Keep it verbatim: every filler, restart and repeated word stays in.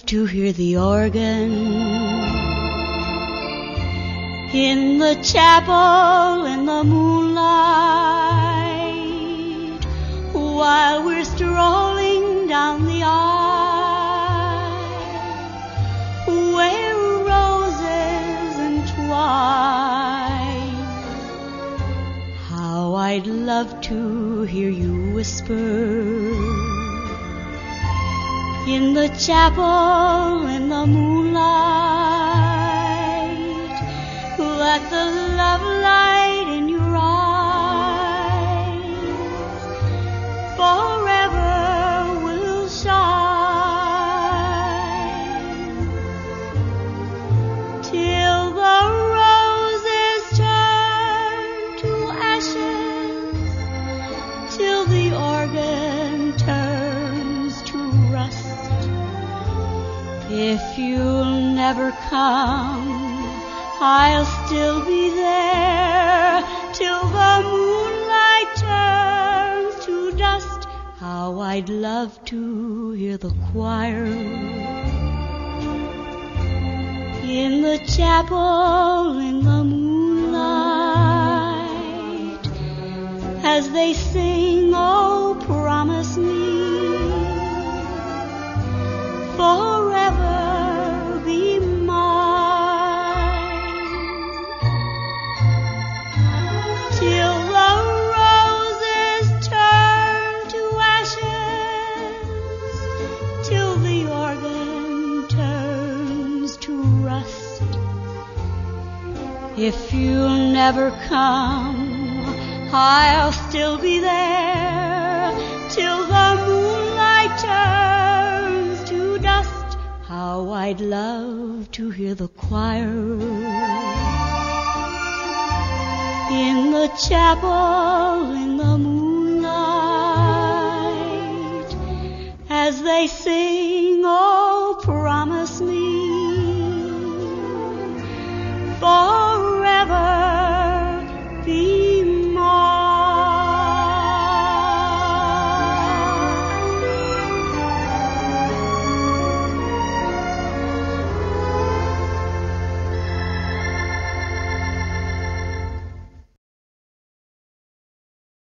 to hear the organ in the chapel in the moonlight, while we're strolling down the aisle where roses entwine. How I'd love to hear you whisper in the chapel in the moonlight, let the love light in your eyes forever will shine, till the roses turn to ashes, till the organ turns to rust. If you'll never come, I'll still be there till the moonlight turns to dust. How I'd love to hear the choir in the chapel in the moonlight, as they sing, oh, promise me forever be mine, till the roses turn to ashes, till the organ turns to rust. If you'll never come, I'll still be there till the moonlight turns to dust. How I'd love to hear the choir in the chapel in the moonlight, as they sing, oh, promise me for